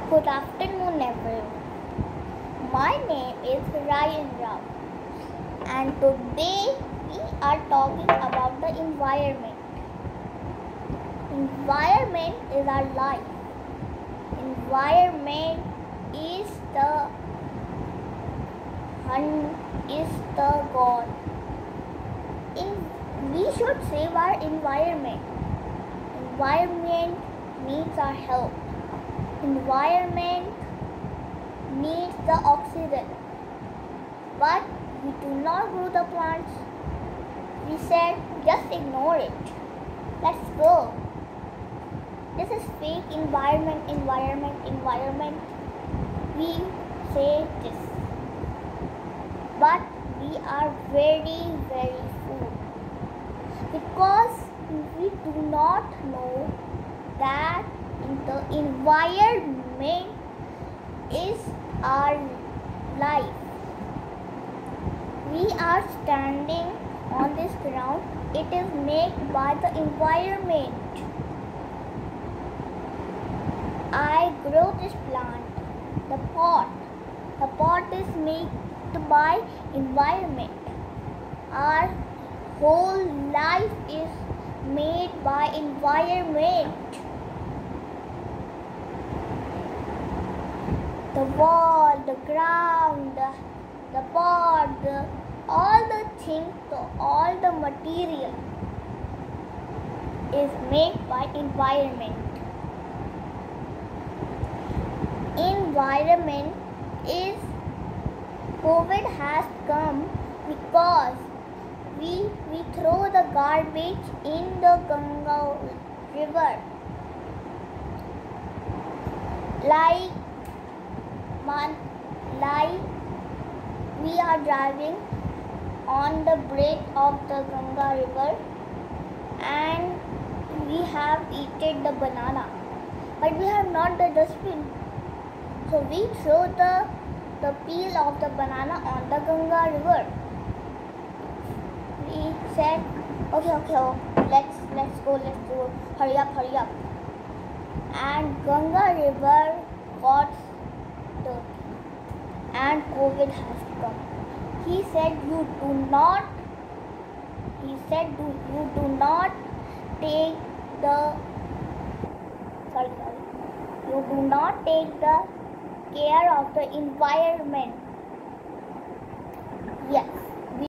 Good afternoon, everyone. My name is Ryan Rao, and today we are talking about the environment. Environment is our life. Environment is the God. We should save our environment. Environment needs our help. Environment needs the oxygen, but we do not grow the plants. We said just ignore it. Let's go. This is fake environment. We say this, but we are very fool, because we do not know that the environment is our life. We are standing on this ground. It is made by the environment. I grow this plant. The pot is made by environment. Our whole life is made by environment. The wall, the ground, the pot, all the things, all the material is made by environment. Environment is COVID has come because we throw the garbage in the Ganga river. Like we are driving on the bridge of the Ganga river and we have eaten the banana, but we have not the dustbin. So we throw the peel of the banana on the Ganga river. We said, okay, let's go, hurry up. And Ganga river got dirty and COVID has come. He said you do not take the care of the environment. Yes.